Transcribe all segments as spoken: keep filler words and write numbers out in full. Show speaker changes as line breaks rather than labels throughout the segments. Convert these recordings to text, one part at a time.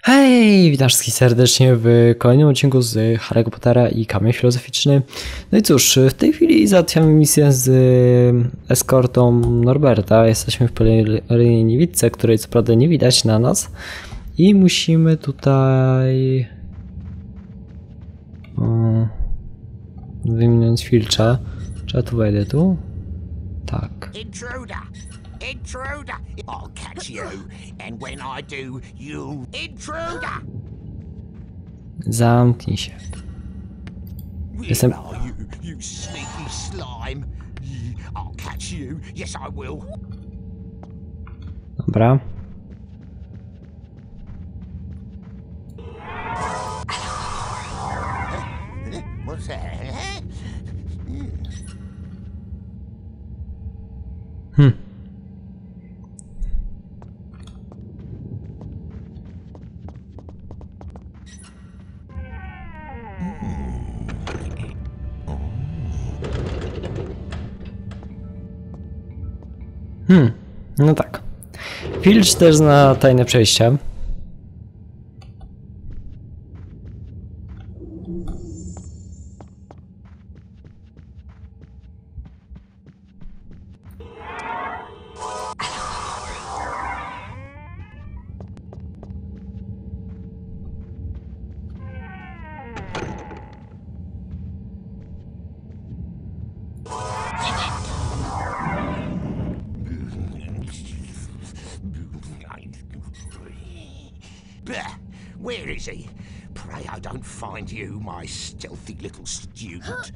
Hej, witam wszystkich serdecznie w kolejnym odcinku z Harry'ego Pottera i Kamień Filozoficzny. No i cóż, w tej chwili załatwiamy misję z eskortą Norberta. Jesteśmy w Pelerinie Niewidce, której co prawda nie widać na nas. I musimy tutaj... O, wyminąć Filcha. Czy ja tu wejdę tu? Tak.
Intruder! Intruder! I'll catch you, and when I do, you... Intruder!
Zamknij się. Jestem...
Where are you, you sneaky slime? I'll catch you, yes I will.
Dobra.
What's that?
Hmm. Hmm, no tak. Filch też zna tajne przejścia.
Where is he? Pray I don't find you, my stealthy little student.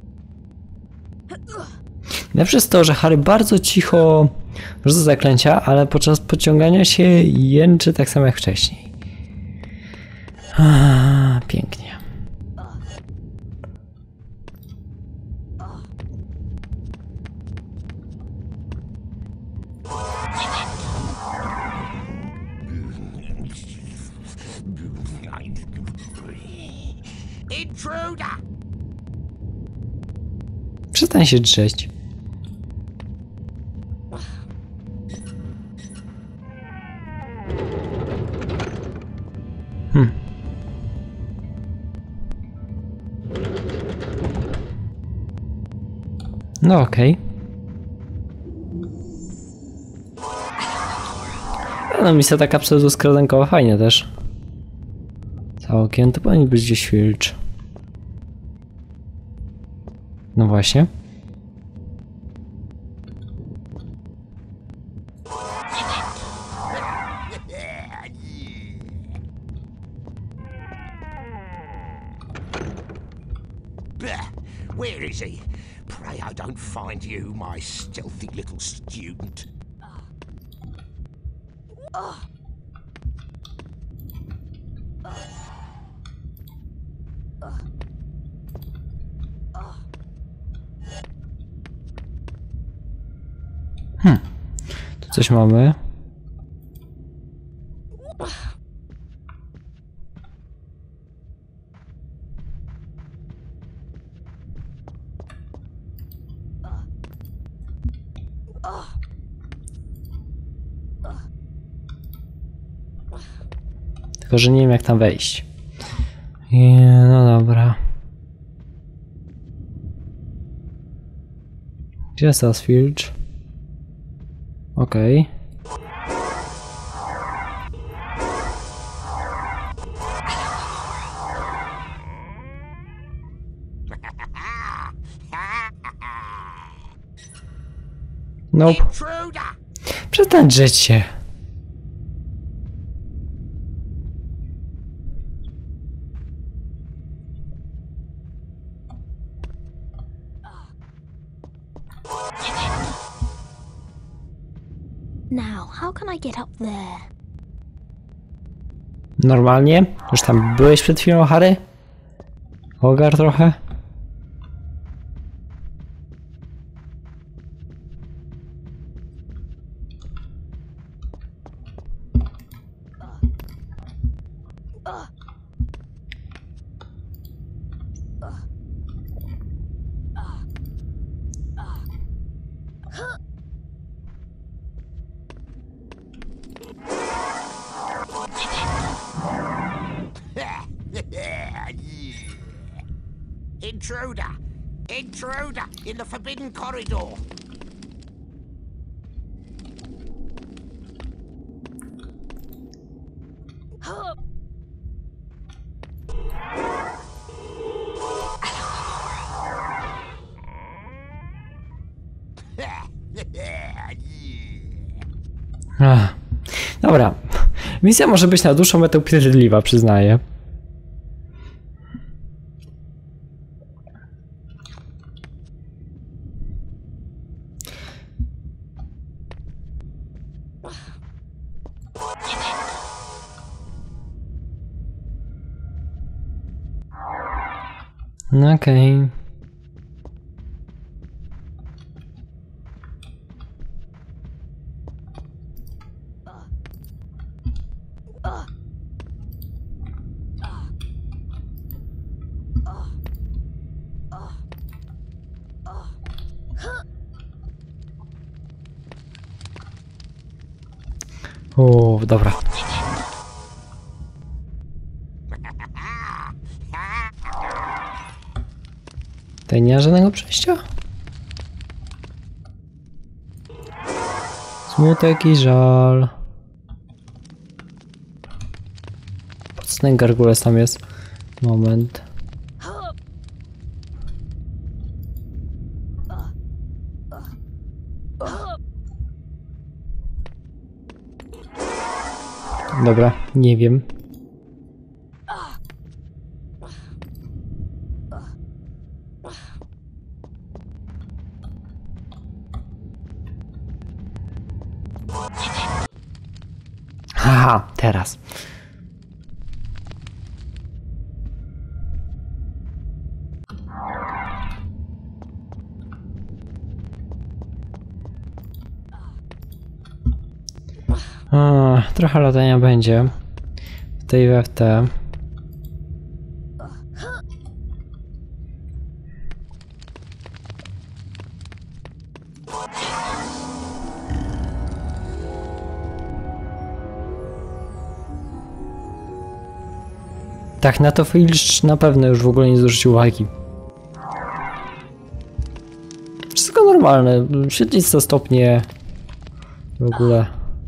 Najlepsze jest to, że Harry bardzo cicho rzuca zaklęcia, ale podczas podciągania się jęczy tak samo jak wcześniej. A, pięknie.
Intruder!
Przestań się drzeć. Hmm. No okej. Okay. No misja taka pseudo-skradankowa, fajnie też. Całkiem, to powinien być gdzieś Filch. No właśnie.
Where is he? Pray I don't find you, my stealthy little student.
Hmm. Tu coś mamy. Tylko że nie wiem jak tam wejść. I, no dobra. Gdzie jest teraz Filch? Okej. Okay. Nope. Przestań drzeć się.
Now, how can I get up there?
Normalnie? Już tam byłeś przed chwilą, Harry? Ogar trochę?
Intruder! Intruder in the forbidden corridor!
Ach, dobra. Misja może być na dłuższą metę upierdliwa, przyznaję. No okej. Okay. O, dobra. Tutaj nie ma żadnego przejścia? Smutek i żal. Po co ten gargules tam jest? Moment. Dobra, nie wiem. Haha, teraz. A, trochę latania będzie w tej W F T. Tak, na to Filcz na pewno już w ogóle nie zwrócił uwagi. Wszystko normalne, świetlica stopnie w ogóle.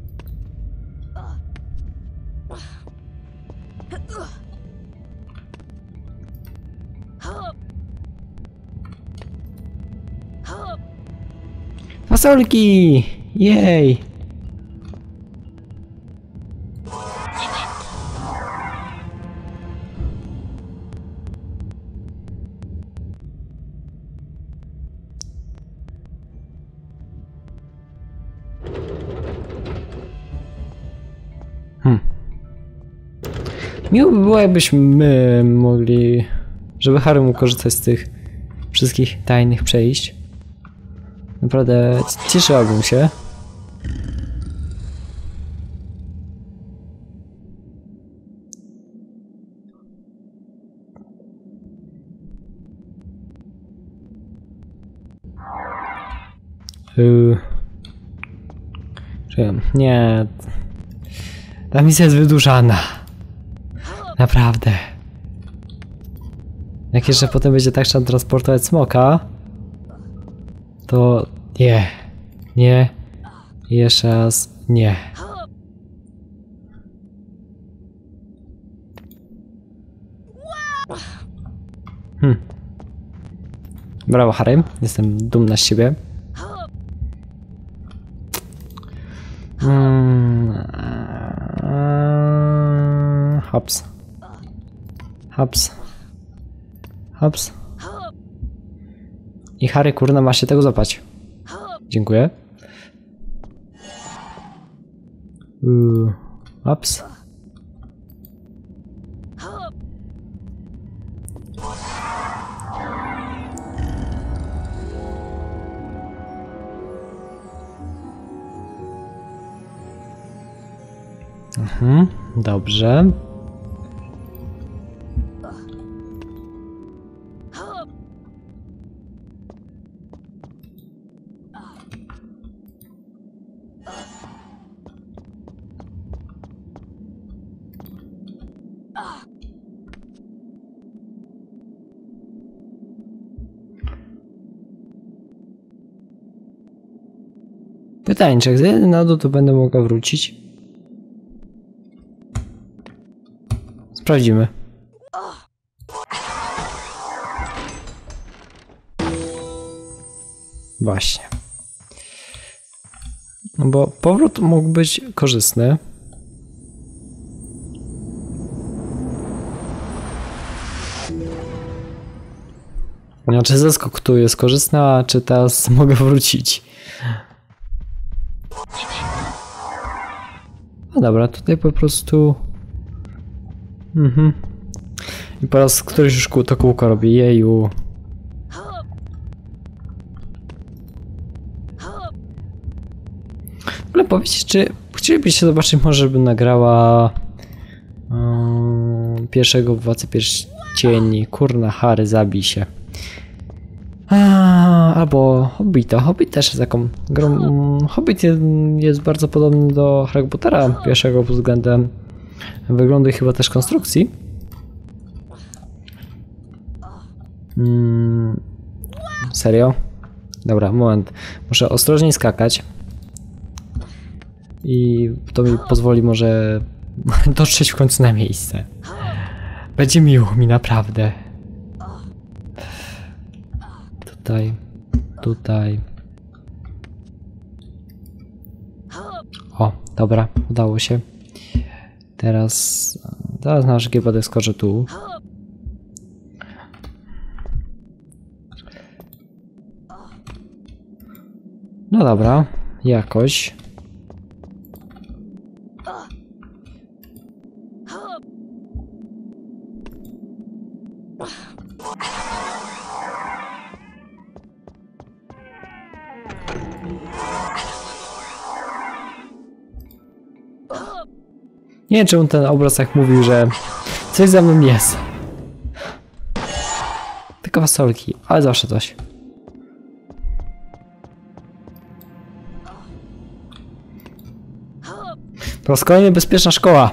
Fasolki! Jej! Hmm. Miło by było, jakbyśmy mogli, żeby Harry mógł korzystać z tych wszystkich tajnych przejść. Naprawdę cieszyłbym się. Yy. Nie. Ta misja jest wydłużana. Naprawdę. Jak jeszcze potem będzie tak trzeba transportować smoka, to nie. Nie. I jeszcze raz nie. Hmm. Brawo, Harry. Jestem dumna z siebie. Hmm. Hops. Hops. Hops. I Harry, kurna, masz się tego złapać. Dziękuję. Uuu. Hops. Mhm, dobrze. Pytanie, czy jak zjedę na dół, to będę mogła wrócić? Sprawdzimy. Właśnie. No bo powrót mógł być korzystny. No, czy zeskok tu jest korzystny, a czy teraz mogę wrócić? No dobra, tutaj po prostu... Mhm. I po raz któryś już kół, to kółko robi, jeju. W ogóle powiedzcie, czy chcielibyście zobaczyć może, żeby nagrała um, pierwszego Władcę Pierścieni. Kurna, Harry, zabij się. A, albo Hobbita. Hobbit też jest taką grą. Hobbit jest, jest bardzo podobny do Harry Pottera pierwszego pod względem wyglądu i chyba też konstrukcji. Hmm, serio? Dobra, moment. Muszę ostrożnie skakać. I to mi pozwoli może dotrzeć w końcu na miejsce. Będzie miło mi naprawdę. Tutaj, tutaj. O, dobra, udało się. Teraz, teraz na szybkie będę skoczę tu. No dobra, jakoś. Nie wiem, czemu ten obraz tak mówił, że coś za mną jest. Tylko fasolki, ale zawsze coś. Po raz kolejny bezpieczna szkoła.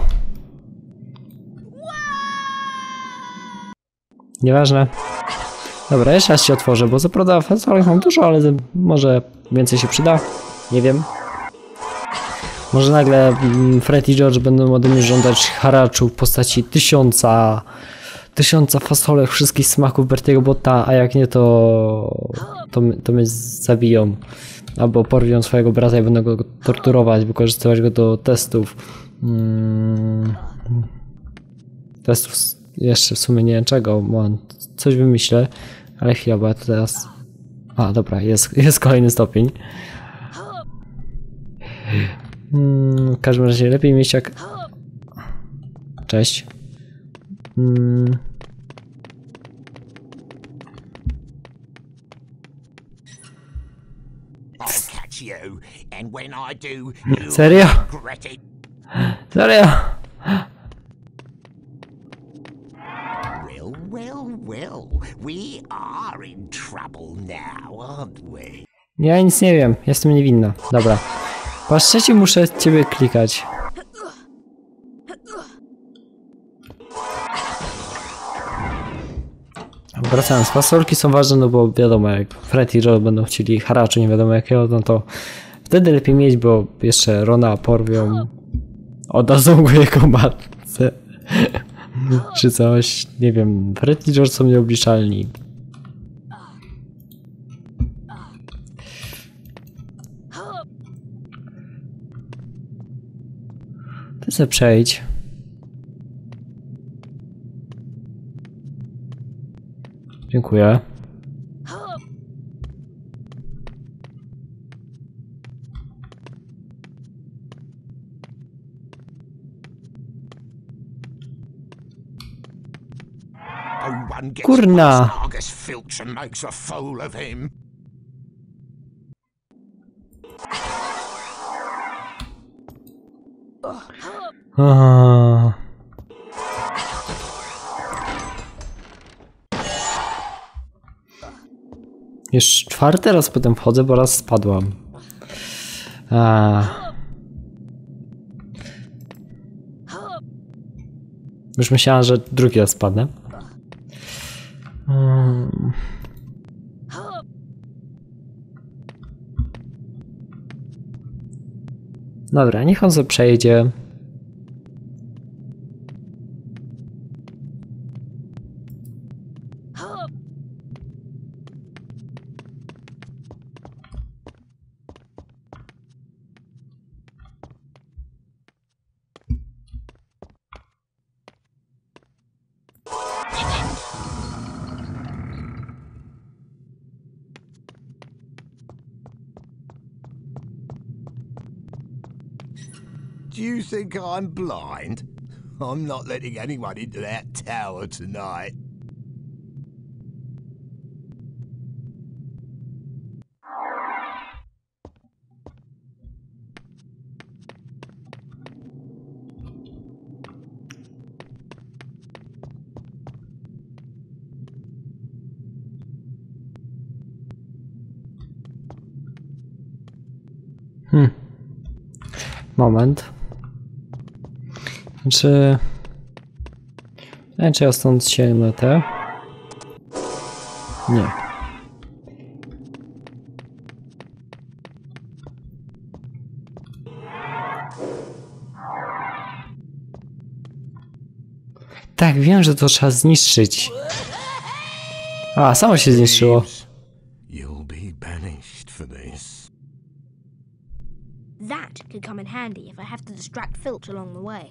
Nieważne. Dobra, jeszcze raz się otworzę, bo co prawda fasolek mam dużo, ale może więcej się przyda. Nie wiem. Może nagle Fred i George będą ode mnie żądać haraczu w postaci tysiąca tysiąca fasolek wszystkich smaków Bertiego Botta, a jak nie to, to, to mnie zabiją. Albo porwią swojego brata i będą go torturować, wykorzystywać go do testów. Hmm. Testów jeszcze w sumie nie wiem czego, man. Coś wymyślę, ale chwila, bo ja to teraz... A, dobra, jest, jest kolejny stopień. Hmm, w każdym razie lepiej mieć jak... Cześć. Hmm. Serio? Serio?
Well, well, well. We are in trouble now, aren't we?
Ja nic nie wiem, jestem niewinna. Dobra. Po raz trzeci muszę ciebie klikać. Wracając, fasolki są ważne, no bo wiadomo, jak Fred i George będą chcieli haraczu nie wiadomo jakiego, no to wtedy lepiej mieć, bo jeszcze Rona porwią, oddadzą go jego matce. Czy coś, nie wiem, Fred i George są nieobliczalni. Ty se przejdź. Dziękuję. Kurna. Ah. Już czwarty raz potem wchodzę, bo raz spadłam. Ah. Już myślałam, że drugi raz spadnę. Hmm. Dobra, niech on sobie przejdzie.
Do you think I'm blind? I'm not letting anyone into that tower tonight.
Hmm. Moment. Czy... Nie wiem, czy ja stąd sięgnę te? Nie. Tak, wiem, że to trzeba zniszczyć. A, samo się zniszczyło.
You'll be banished for this.
That could come in handy if I have to distract Filch along the way.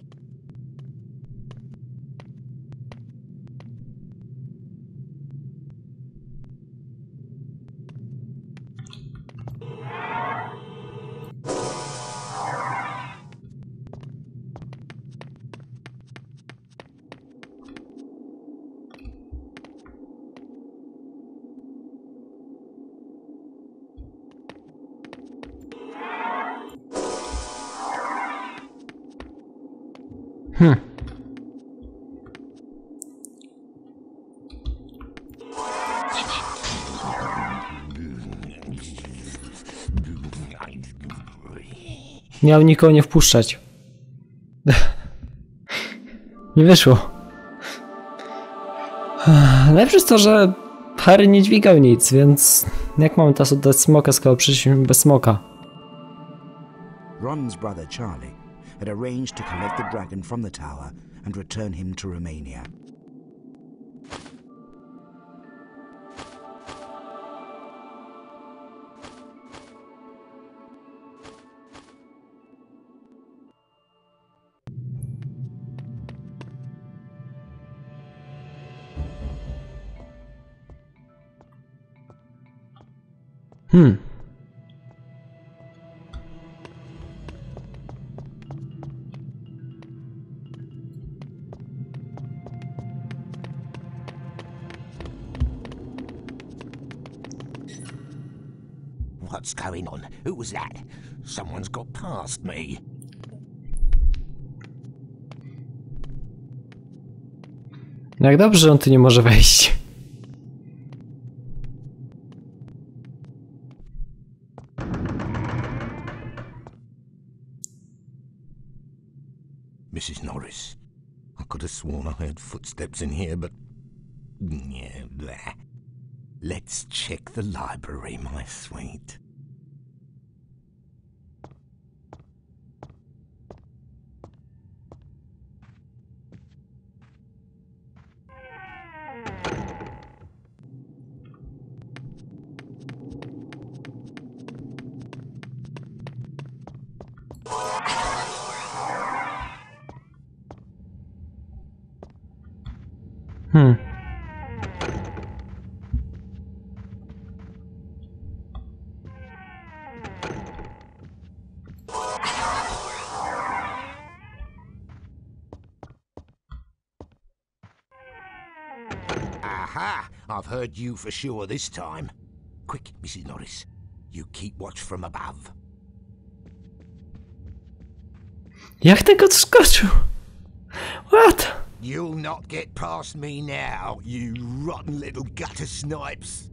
Hmm. Miał nikogo nie wpuszczać. Nie wyszło. Najlepsze jest to, że Harry nie dźwigał nic, więc jak mamy teraz oddać smoka, skoro przyszliśmy bez smoka?
Ron's brother Charlie had arranged to collect the dragon from the tower and return him to Romania.
Hmm.
What's going on? Who was that? Someone's got past me.
Jak dobrze, że on tu nie może wejść.
Missus Norris, I could have sworn I heard footsteps in here, but... yeah, there. Let's check the library, my sweet.
Hmm.
Aha! I've heard you for sure this time. Quick, Missus Norris. You keep watch from above.
Jak tego skoczył? What?
You'll not get past me now, you rotten little gutter snipes.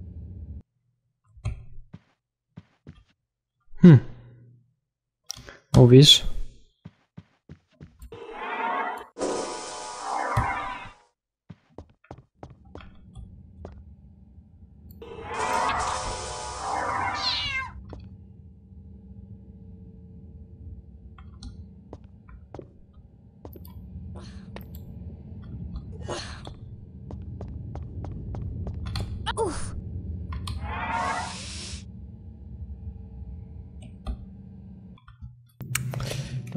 Hmm. Mówisz?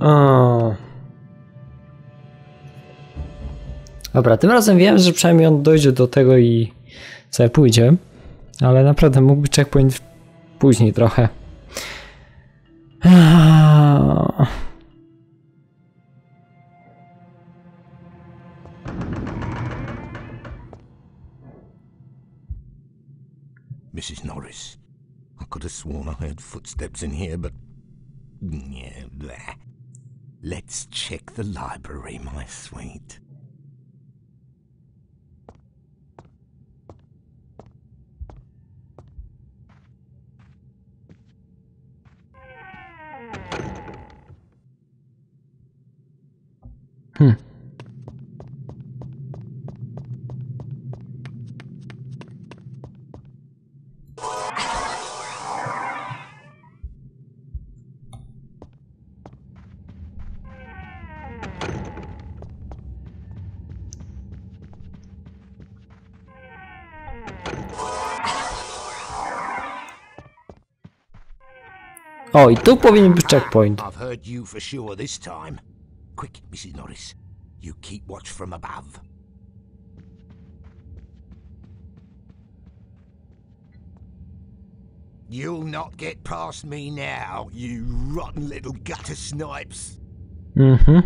O. Dobra, tym razem wiem, że przynajmniej on dojdzie do tego i sobie pójdzie. Ale naprawdę mógłby checkpoint później trochę.
Missus Norris, I could have sworn I heard footsteps in here, but... yeah, bleh. Let's check the library, my sweet.
Hmm. O, i tu powinien być checkpoint.
I've heard you for sure this time. Quick, Missus Norris. You keep watch from above. You'll not get past me now, you rotten little gutter snipes.
Mhm.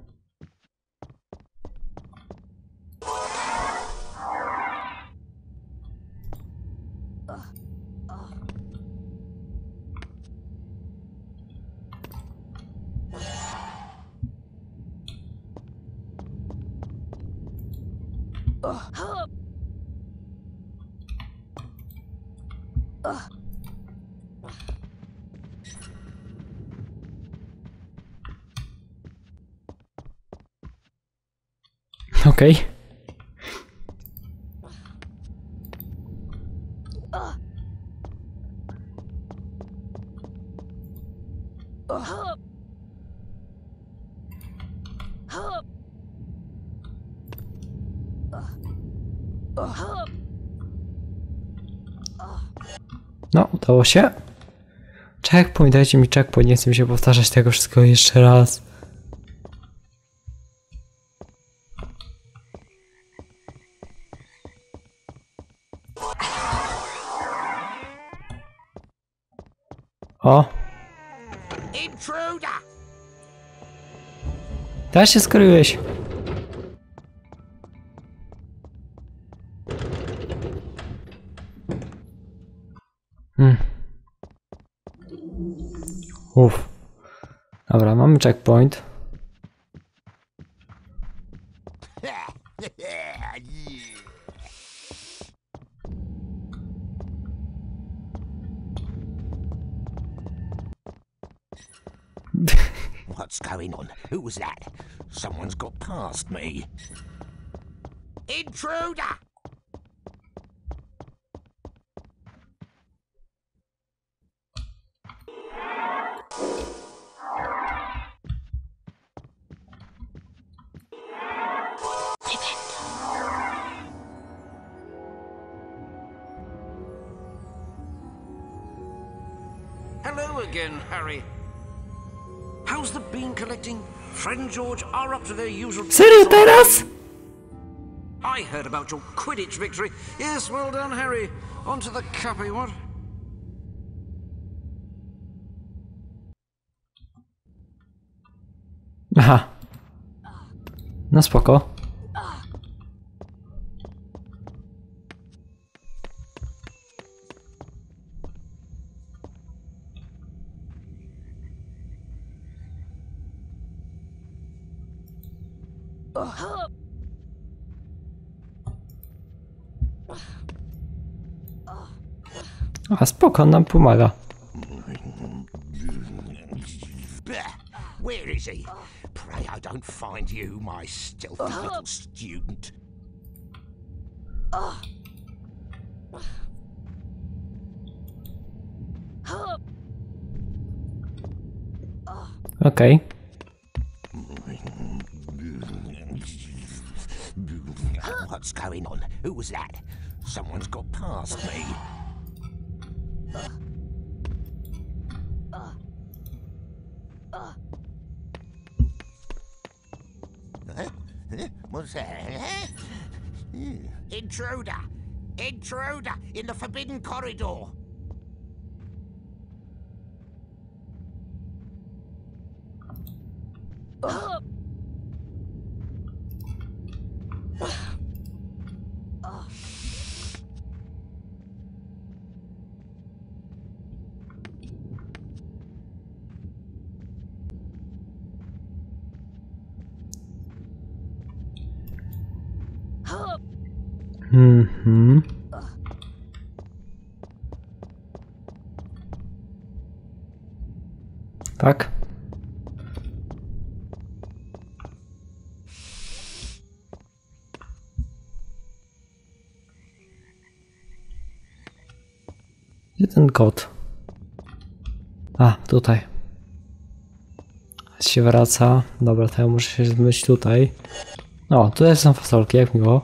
Okej. Okay. No, udało się. Checkpoint, dajcie mi checkpoint, nie chcę mi się powtarzać tego wszystkiego jeszcze raz. O!
Intruder!
Teraz się skryłeś. Hmm. Uff. Dobra, mamy checkpoint.
What's going on? Who was that? Someone's got past me. Intruder!
Hello again, Harry. How's the bean collecting? Fred and George are up to their usual...
Serio teraz?
I heard about your Quidditch victory. Yes, well done, Harry. On to the cuppy, what?
Aha. No spoko. A spoko, nam pomaga.
Where is he? Pray I don't find you, my stealthy little student.
Okej. Okay.
What's going on? Who was that? Someone's got past me. What was that? Intruder! Intruder in the forbidden corridor!
Mhm. Tak. Gdzie ten kot? A, tutaj. Się wraca. Dobra, to ja muszę się zmyć tutaj. O, tutaj są fasolki, jak miło.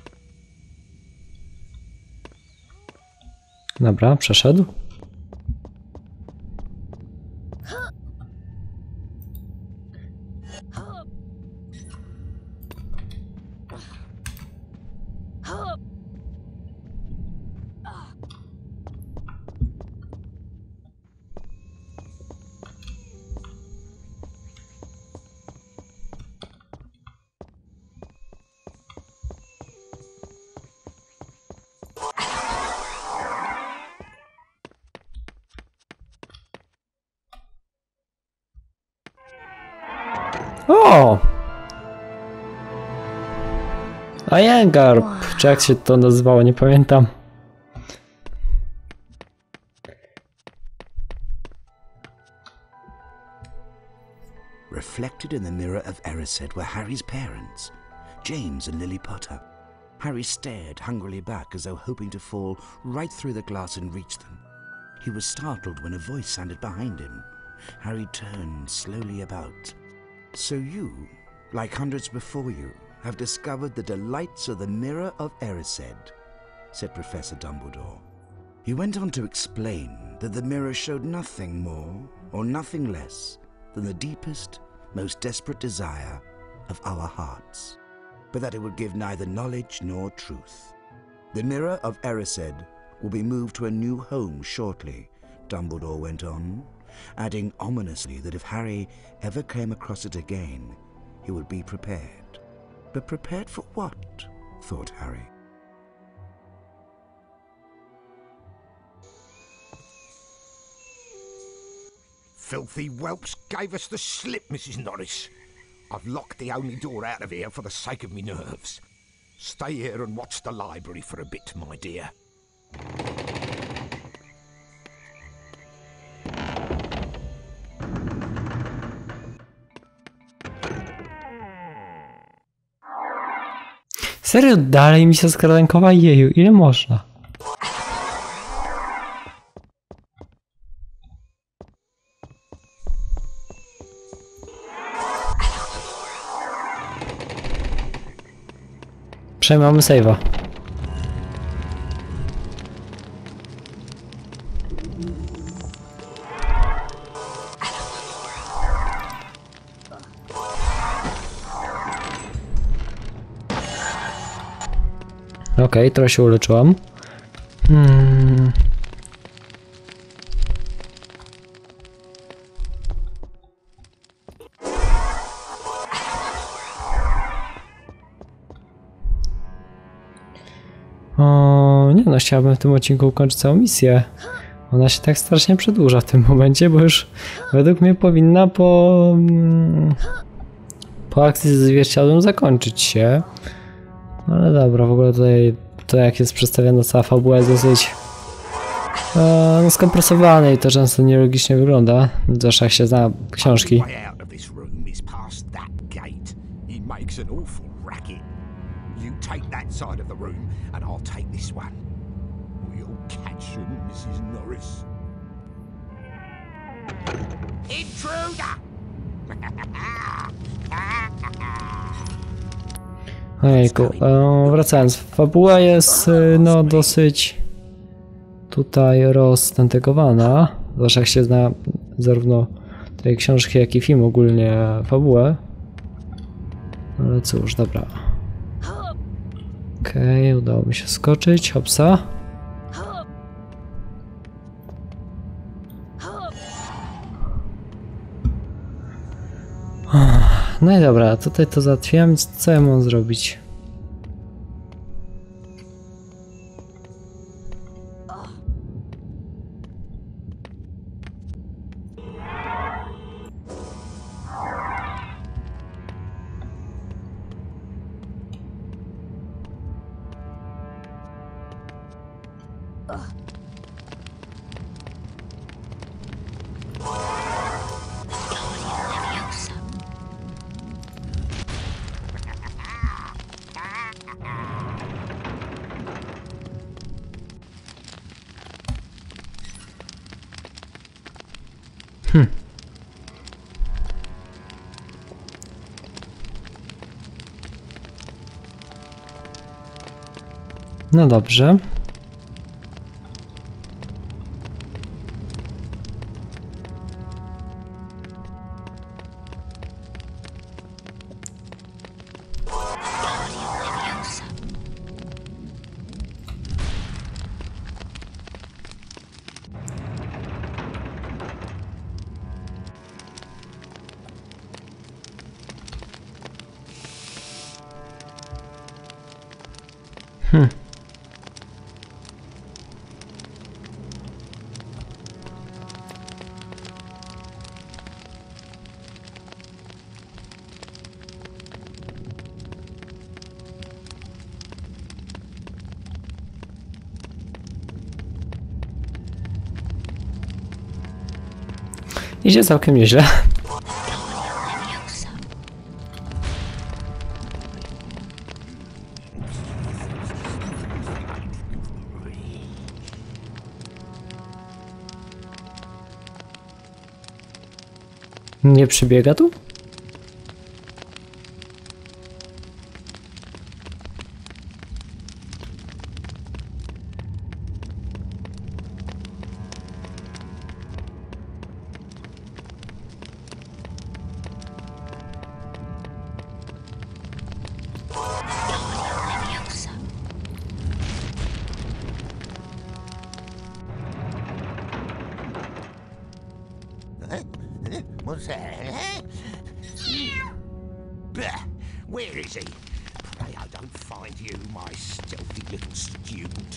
Dobra, przeszedł. O! Ajengarb, czy jak się to nazywało, nie pamiętam.
Reflected in the mirror of Erised were Harry's parents, James and Lily Potter. Harry stared hungrily back as though hoping to fall right through the glass and reach them. He was startled when a voice sounded behind him. Harry turned slowly about. So you, like hundreds before you, have discovered the delights of the Mirror of Erised, said Professor Dumbledore. He went on to explain that the mirror showed nothing more or nothing less than the deepest, most desperate desire of our hearts, but that it would give neither knowledge nor truth. The Mirror of Erised will be moved to a new home shortly, Dumbledore went on, adding ominously that if Harry ever came across it again, he would be prepared. But prepared for what? Thought Harry.
Filthy whelps gave us the slip, Missus Norris. I've locked the only door out of here for the sake of me nerves. Stay here and watch the library for a bit, my dear.
Serio, dalej misja skradankowa? Jeju, ile można? Przynajmniej mamy save'a. Okej, okay, trochę się uleczyłam. Hmm. O, nie no, chciałabym w tym odcinku ukończyć całą misję. Ona się tak strasznie przedłuża w tym momencie, bo już według mnie powinna po, po akcji ze zwierciadłem zakończyć się. Ale dobra, w ogóle tutaj to jak jest przedstawiona cała fabuła jest dosyć e, no, skompresowane i to często nielogicznie wygląda, zwłaszcza jak się zna książki. Ojejku, e, wracając, fabuła jest no dosyć tutaj roztentegowana, zwłaszcza jak się zna zarówno tej książki, jak i film, ogólnie fabułę. Ale cóż, dobra. Okej, okay, udało mi się skoczyć, hopsa. No i dobra, tutaj to załatwiłem, więc co ja mam zrobić? Hm. No dobrze. Hmm. Idzie całkiem nieźle. Nie przybiega tu?
What's that? Eh? Bah, where is he? Pray I don't find you, my stealthy little student.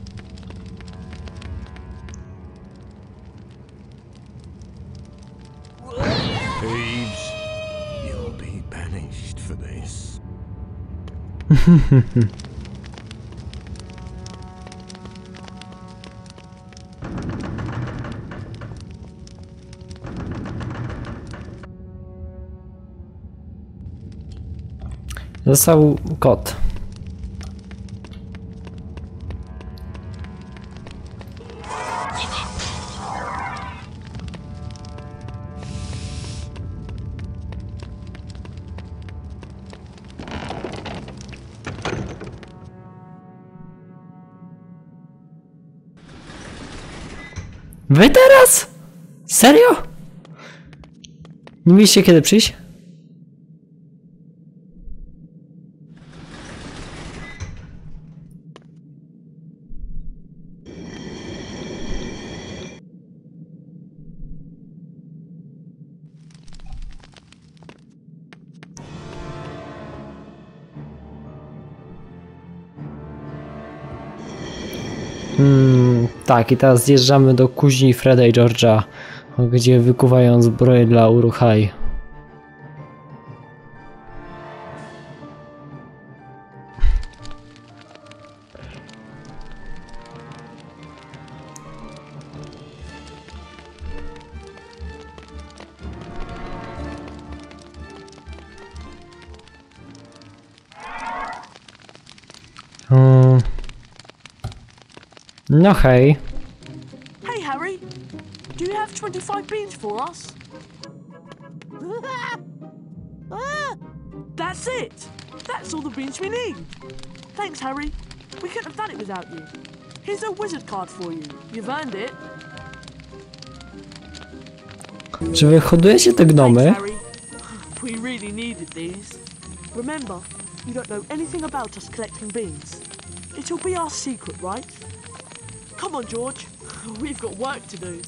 Thieves, you'll be banished for this.
Został kot. Wy teraz? Serio? Nie mieliście kiedy przyjść? Hmm, tak, i teraz zjeżdżamy do kuźni Freda i George'a, gdzie wykuwają zbroję dla Uruk-hai. Hmm. No hej.
Hey Harry, do you have twenty-five beans for us? That's it! That's all the beans we need! Thanks Harry, we couldn't have done it without you. Here's a wizard card for you, you've earned it.
Czy wy hodujecie te gnomy?
Thanks, Harry. We really needed these. Remember, you don't know anything about us collecting beans. It'll be our secret, right? Come on, George. We've got work to do.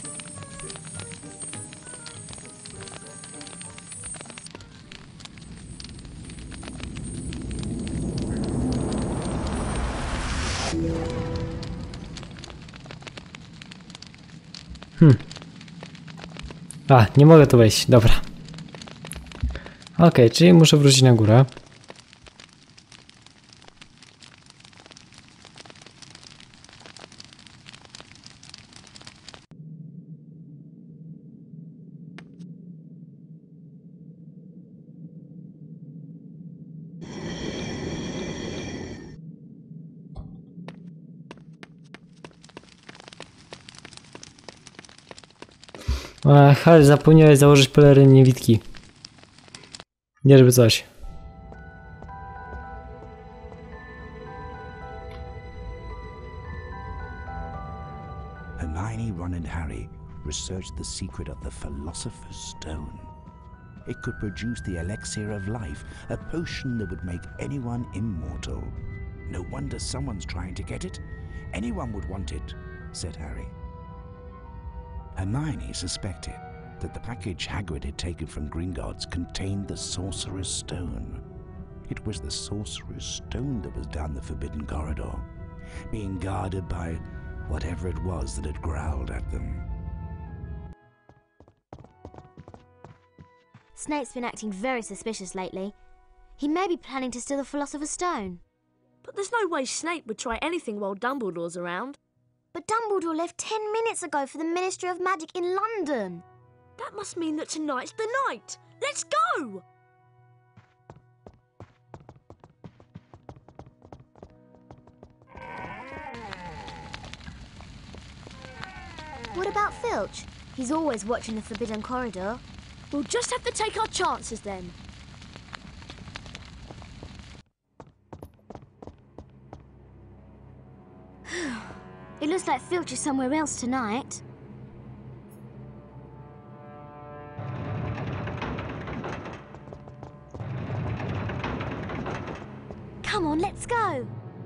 Hmm. A, nie mogę tu wejść, dobra. Okej, okay, czyli muszę wrócić na górę. A, Harry, zapomniałeś założyć pelerynę niewidki. Nie żeby coś.
Hermione, Ron and Harry researched the secret of the Philosopher's Stone. It could produce the elixir of life, a potion that would make anyone immortal. No wonder someone's trying to get it. Anyone would want it, said Harry. Hermione suspected that the package Hagrid had taken from Gringotts contained the Sorcerer's Stone. It was the Sorcerer's Stone that was down the Forbidden Corridor, being guarded by whatever it was that had growled at them.
Snape's been acting very suspicious lately. He may be planning to steal the Philosopher's Stone.
But there's no way Snape would try anything while Dumbledore's around.
But Dumbledore left ten minutes ago for the Ministry of Magic in London.
That must mean that tonight's the night. Let's go!
What about Filch? He's always watching the Forbidden Corridor.
We'll just have to take our chances then.
It looks like Filch is somewhere else tonight. Come on, let's go.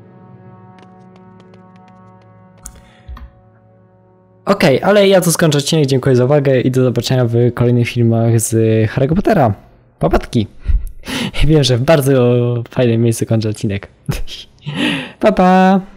Okej, okay, ale ja tu skończę odcinek, dziękuję za uwagę i do zobaczenia w kolejnych filmach z Harry'ego Pottera. Papatki. Wiem, że w bardzo fajnym miejscu kończę odcinek. Pa, pa!